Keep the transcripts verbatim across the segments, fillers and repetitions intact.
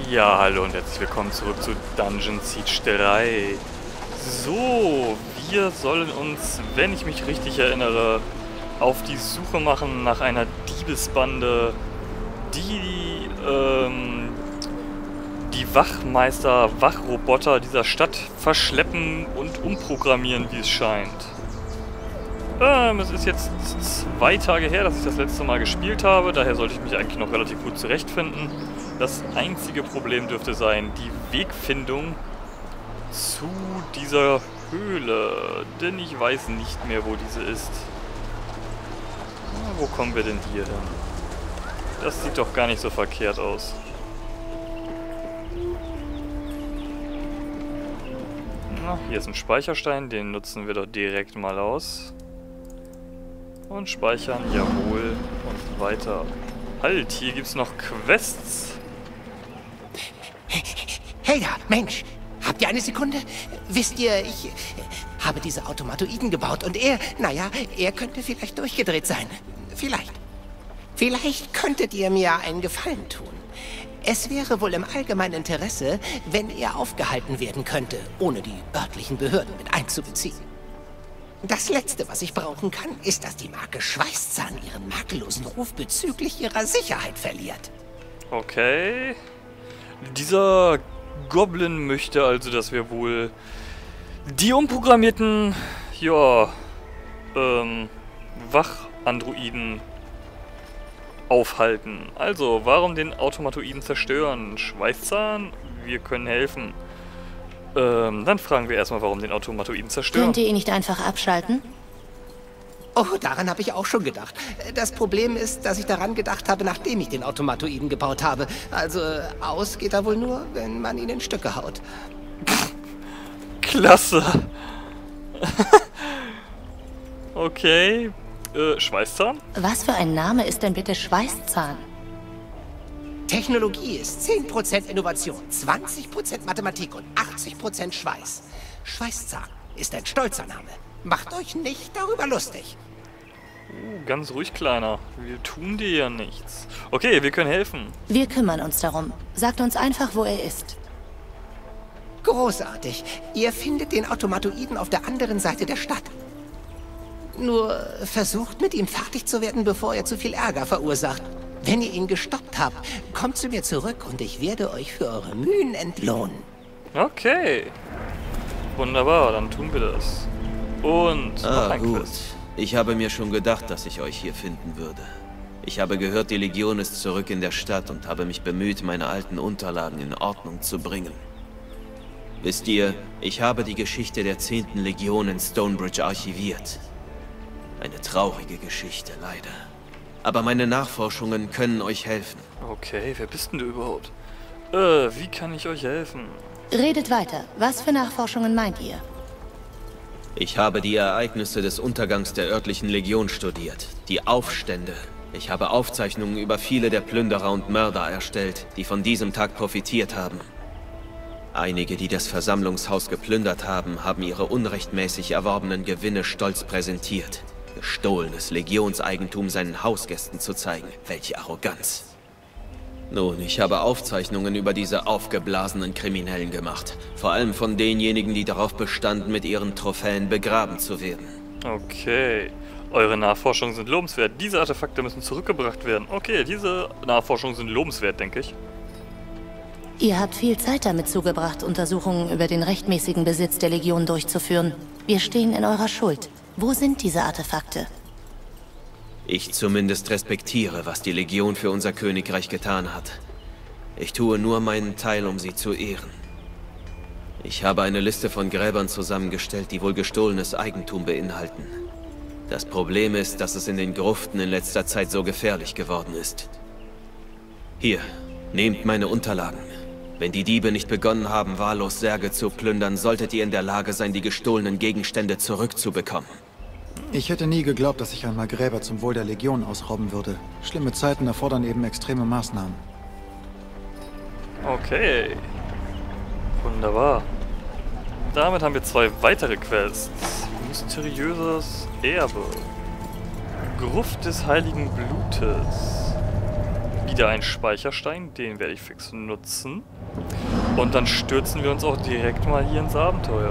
Ja, hallo und herzlich willkommen zurück zu Dungeon Siege drei. So, wir sollen uns, wenn ich mich richtig erinnere, auf die Suche machen nach einer Diebesbande, die ähm, die Wachmeister, Wachroboter dieser Stadt verschleppen und umprogrammieren, wie es scheint. Ähm, es ist jetzt zwei Tage her, dass ich das letzte Mal gespielt habe, daher sollte ich mich eigentlich noch relativ gut zurechtfinden. Das einzige Problem dürfte sein, die Wegfindung zu dieser Höhle, denn ich weiß nicht mehr, wo diese ist. Na, wo kommen wir denn hier hin? Das sieht doch gar nicht so verkehrt aus. Na, hier ist ein Speicherstein, den nutzen wir doch direkt mal aus. Und speichern, jawohl, und weiter. Halt, hier gibt's noch Quests. Hey da, Mensch, habt ihr eine Sekunde? Wisst ihr, ich habe diese Automatoiden gebaut und er, naja, er könnte vielleicht durchgedreht sein. Vielleicht. Vielleicht könntet ihr mir einen Gefallen tun. Es wäre wohl im allgemeinen Interesse, wenn er aufgehalten werden könnte, ohne die örtlichen Behörden mit einzubeziehen. Das Letzte, was ich brauchen kann, ist, dass die Marke Schweißzahn ihren makellosen Ruf bezüglich ihrer Sicherheit verliert. Okay. Dieser Goblin möchte also, dass wir wohl die umprogrammierten, ja, ähm, Wachandroiden aufhalten. Also, warum den Automatoiden zerstören? Schweißzahn, wir können helfen. Ähm, dann fragen wir erstmal, warum den Automatoiden zerstören. Könnt ihr ihn nicht einfach abschalten? Oh, daran habe ich auch schon gedacht. Das Problem ist, dass ich daran gedacht habe, nachdem ich den Automatoiden gebaut habe. Also, aus geht er wohl nur, wenn man ihn in Stücke haut. Klasse. Okay. Äh, Schweißzahn? Was für ein Name ist denn bitte Schweißzahn? Technologie ist zehn Prozent Innovation, zwanzig Prozent Mathematik und achtzig Prozent Schweiß. Schweißzahn ist ein stolzer Name. Macht euch nicht darüber lustig. Uh, ganz ruhig, Kleiner. Wir tun dir ja nichts. Okay, wir können helfen. Wir kümmern uns darum. Sagt uns einfach, wo er ist. Großartig. Ihr findet den Automatoiden auf der anderen Seite der Stadt. Nur versucht mit ihm fertig zu werden, bevor er zu viel Ärger verursacht. Wenn ihr ihn gestoppt habt, kommt zu mir zurück und ich werde euch für eure Mühen entlohnen. Okay. Wunderbar, dann tun wir das. Und Ah, noch ein gut. Quiz. Ich habe mir schon gedacht, dass ich euch hier finden würde. Ich habe gehört, die Legion ist zurück in der Stadt und habe mich bemüht, meine alten Unterlagen in Ordnung zu bringen. Wisst ihr, ich habe die Geschichte der zehnten Legion in Stonebridge archiviert. Eine traurige Geschichte, leider. Aber meine Nachforschungen können euch helfen. Okay, wer bist denn du überhaupt? Äh, wie kann ich euch helfen? Redet weiter. Was für Nachforschungen meint ihr? Ich habe die Ereignisse des Untergangs der örtlichen Legion studiert. Die Aufstände. Ich habe Aufzeichnungen über viele der Plünderer und Mörder erstellt, die von diesem Tag profitiert haben. Einige, die das Versammlungshaus geplündert haben, haben ihre unrechtmäßig erworbenen Gewinne stolz präsentiert. Gestohlenes Legionseigentum seinen Hausgästen zu zeigen. Welche Arroganz. Nun, ich habe Aufzeichnungen über diese aufgeblasenen Kriminellen gemacht. Vor allem von denjenigen, die darauf bestanden, mit ihren Trophäen begraben zu werden. Okay. Eure Nachforschungen sind lobenswert. Diese Artefakte müssen zurückgebracht werden. Okay, diese Nachforschungen sind lobenswert, denke ich. Ihr habt viel Zeit damit zugebracht, Untersuchungen über den rechtmäßigen Besitz der Legion durchzuführen. Wir stehen in eurer Schuld. Wo sind diese Artefakte? Ich zumindest respektiere, was die Legion für unser Königreich getan hat. Ich tue nur meinen Teil, um sie zu ehren. Ich habe eine Liste von Gräbern zusammengestellt, die wohl gestohlenes Eigentum beinhalten. Das Problem ist, dass es in den Gruften in letzter Zeit so gefährlich geworden ist. Hier, nehmt meine Unterlagen. Wenn die Diebe nicht begonnen haben, wahllos Särge zu plündern, solltet ihr in der Lage sein, die gestohlenen Gegenstände zurückzubekommen. Ich hätte nie geglaubt, dass ich einmal Gräber zum Wohl der Legion ausrauben würde. Schlimme Zeiten erfordern eben extreme Maßnahmen. Okay. Wunderbar. Damit haben wir zwei weitere Quests. Mysteriöses Erbe. Gruft des heiligen Blutes. wieder ein Speicherstein, den werde ich fix nutzen. Und dann stürzen wir uns auch direkt mal hier ins Abenteuer.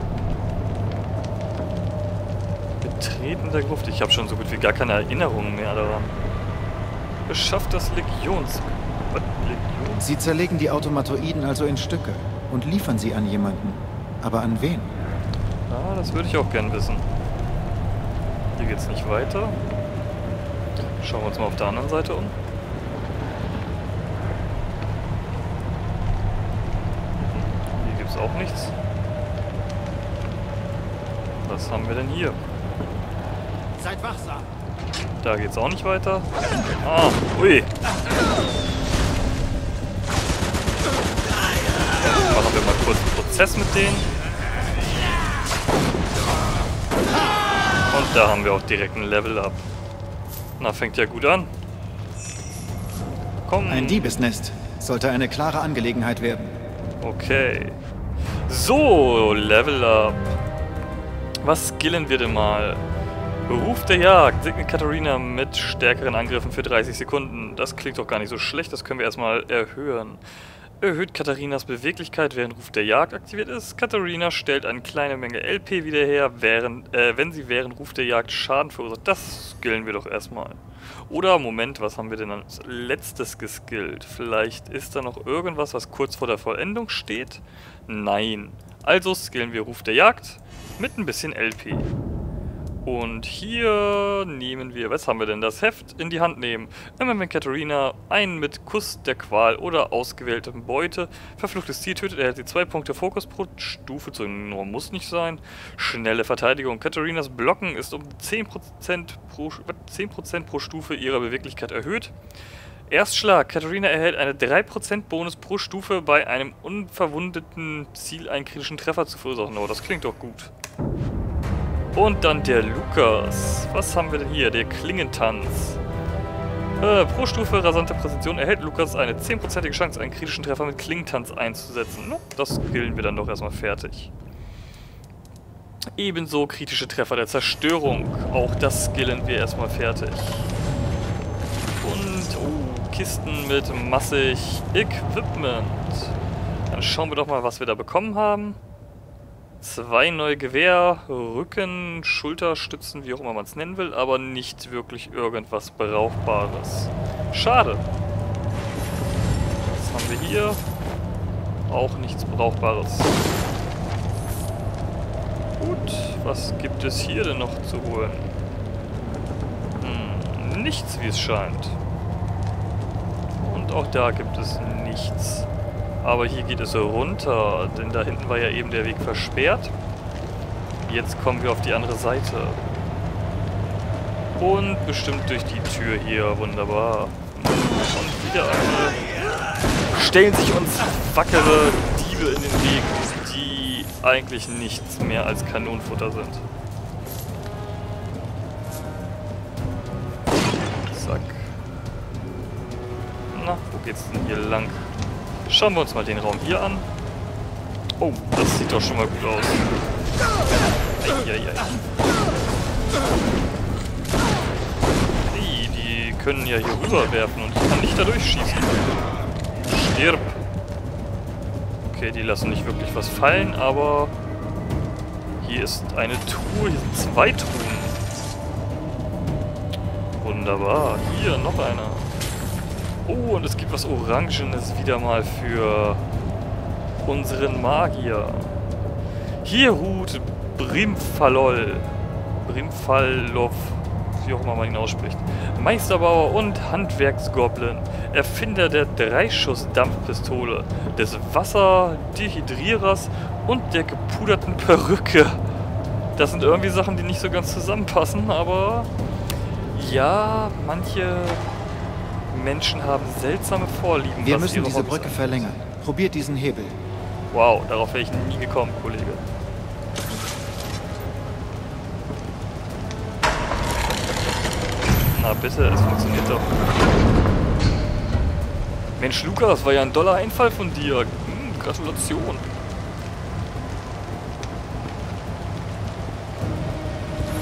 Betreten der Gruft. Ich habe schon so gut wie gar keine Erinnerungen mehr daran. Beschafft das Legions... Was? Legions? Sie zerlegen die Automatoiden also in Stücke und liefern sie an jemanden. Aber an wen? Ah, das würde ich auch gern wissen. Hier geht's nicht weiter. Schauen wir uns mal auf der anderen Seite um. Hier gibt's auch nichts. Was haben wir denn hier? Seid wachsam. Da geht's auch nicht weiter. Ah, ui. Machen wir mal kurz einen Prozess mit denen. Und da haben wir auch direkt ein Level-Up. Na, fängt ja gut an. Komm. Ein Diebesnest. Sollte eine klare Angelegenheit werden. Okay. So, Level-Up. Was skillen wir denn mal? Ruf der Jagd. Segne Katharina mit stärkeren Angriffen für dreißig Sekunden. Das klingt doch gar nicht so schlecht. Das können wir erstmal erhöhen. Erhöht Katharinas Beweglichkeit, während Ruf der Jagd aktiviert ist. Katharina stellt eine kleine Menge L P wieder her, während, äh, wenn sie während Ruf der Jagd Schaden verursacht. Das skillen wir doch erstmal. Oder, Moment, was haben wir denn als letztes geskillt? Vielleicht ist da noch irgendwas, was kurz vor der Vollendung steht? Nein. Also skillen wir Ruf der Jagd mit ein bisschen L P. Und hier nehmen wir, was haben wir denn, das Heft in die Hand nehmen. Immer wenn Katharina einen mit Kuss der Qual oder ausgewähltem Beute verfluchtes Ziel tötet, erhält sie zwei Punkte Fokus pro Stufe zu ignorieren. Muss nicht sein. Schnelle Verteidigung. Katharinas Blocken ist um zehn Prozent pro, zehn Prozent pro Stufe ihrer Beweglichkeit erhöht. Erstschlag. Katharina erhält eine drei Prozent Bonus pro Stufe bei einem unverwundeten Ziel einen kritischen Treffer zu verursachen. Oh, das klingt doch gut. Und dann der Lukas. Was haben wir denn hier? Der Klingentanz. Äh, pro Stufe rasante Präzision erhält Lukas eine zehn prozentige Chance, einen kritischen Treffer mit Klingentanz einzusetzen. No, das skillen wir dann doch erstmal fertig. Ebenso kritische Treffer der Zerstörung. Auch das skillen wir erstmal fertig. Und, oh, Kisten mit massig Equipment. Dann schauen wir doch mal, was wir da bekommen haben. Zwei neue Gewehr, Rücken, Schulterstützen, wie auch immer man es nennen will, aber nicht wirklich irgendwas Brauchbares. Schade. Was haben wir hier? Auch nichts Brauchbares. Gut, was gibt es hier denn noch zu holen? Hm, nichts, wie es scheint. Und auch da gibt es nichts. Aber hier geht es runter, denn da hinten war ja eben der Weg versperrt. Jetzt kommen wir auf die andere Seite. Und bestimmt durch die Tür hier, wunderbar. Und wieder eine. Stellen sich uns wackere Diebe in den Weg, die eigentlich nichts mehr als Kanonenfutter sind. Zack. Na, wo geht's denn hier lang? Schauen wir uns mal den Raum hier an. Oh, das sieht doch schon mal gut aus. Eieiei. Hey, die können ja hier rüberwerfen und ich kann nicht da durchschießen. Stirb. Okay, die lassen nicht wirklich was fallen, aber hier ist eine Truhe, hier sind zwei Truhen. Wunderbar. Hier noch einer. Oh, und es gibt was Orangenes wieder mal für unseren Magier. Hier ruht Brimfalol. Brimfalov, wie auch immer man ihn ausspricht. Meisterbauer und Handwerksgoblin. Erfinder der Dreischuss-Dampfpistole, des Wasserdehydrierers und der gepuderten Perücke. Das sind irgendwie Sachen, die nicht so ganz zusammenpassen, aber ja, manche Menschen haben seltsame Vorlieben. Wir müssen diese Brücke verlängern. Probiert diesen Hebel. Wow, darauf wäre ich nie gekommen, Kollege. Na bitte, es funktioniert doch. Mensch, Lukas, war ja ein doller Einfall von dir. Hm, Gratulation.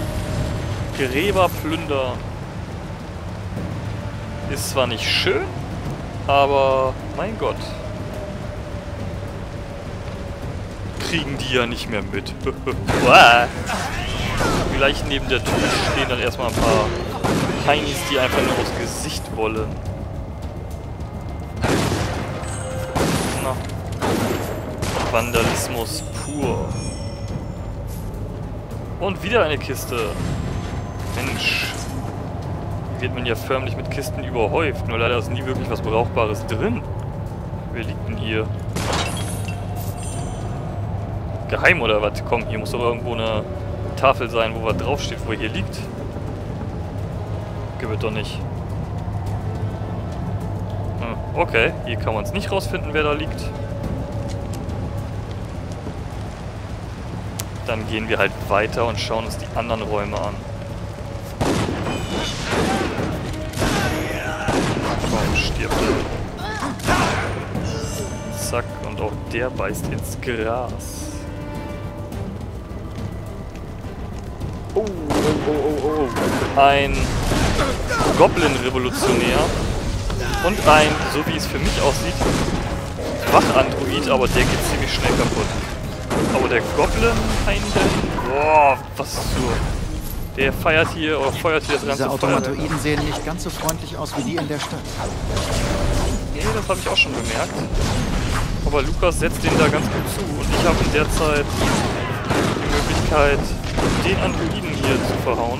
Gräber plündern. Ist zwar nicht schön, Aber, mein Gott. Kriegen die ja nicht mehr mit. Vielleicht neben der Tür stehen dann erstmal ein paar Heinis, die einfach nur aufs Gesicht wollen. Na. Vandalismus pur. Und wieder eine Kiste. Mensch. Wird man ja förmlich mit Kisten überhäuft. Nur leider ist nie wirklich was Brauchbares drin. Wer liegt denn hier? Geheim oder was? Komm, hier muss doch irgendwo eine Tafel sein, wo was draufsteht, wo er hier liegt. Gibt doch nicht. Hm, okay, hier kann man es nicht rausfinden, wer da liegt. Dann gehen wir halt weiter und schauen uns die anderen Räume an. Komm, stirb. Zack, und auch der beißt ins Gras. Oh, oh, oh, oh, oh. Ein Goblin-Revolutionär. Und ein, so wie es für mich aussieht, Wach-Android, aber der geht ziemlich schnell kaputt. Aber der Goblin-Heinde, boah, was so. Der feiert hier, oder feuert hier das ganze Diese Automatoiden sehen nicht ganz so freundlich aus wie die in der Stadt. Nee, das habe ich auch schon bemerkt. Aber Lukas setzt den da ganz gut zu. Und ich habe in der Zeit die Möglichkeit, den Androiden hier zu verhauen.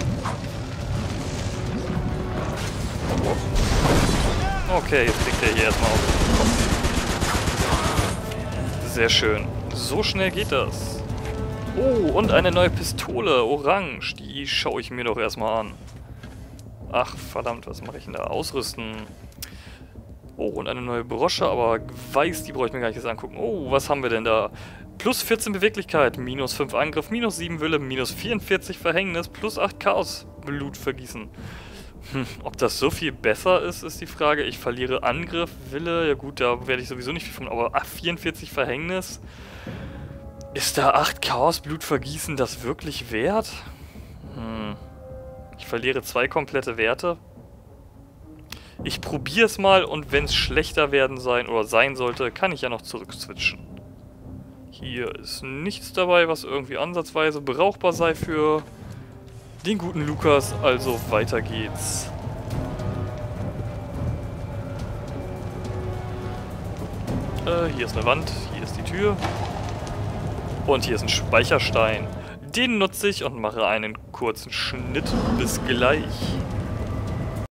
Okay, jetzt kriegt er hier erstmal auf den Kopf. Sehr schön. So schnell geht das. Oh, und eine neue Pistole, orange. Die schaue ich mir doch erstmal an. Ach, verdammt, was mache ich denn da? Ausrüsten. Oh, und eine neue Brosche, aber weiß, die brauche ich mir gar nicht jetzt angucken. Oh, was haben wir denn da? Plus vierzehn Beweglichkeit, minus fünf Angriff, minus sieben Wille, minus vierundvierzig Verhängnis, plus acht Chaos, Blut vergießen. Hm, ob das so viel besser ist, ist die Frage. Ich verliere Angriff, Wille, ja gut, da werde ich sowieso nicht viel von, aber ach, vierundvierzig Verhängnis. Ist da acht Chaos, Blut vergießen das wirklich wert? Hm. Ich verliere zwei komplette Werte. Ich probiere es mal und wenn es schlechter werden sein oder sein sollte, kann ich ja noch zurückswitchen. Hier ist nichts dabei, was irgendwie ansatzweise brauchbar sei für den guten Lukas, also weiter geht's. Äh, hier ist eine Wand, hier ist die Tür. Und hier ist ein Speicherstein. Den nutze ich und mache einen kurzen Schnitt. Bis gleich.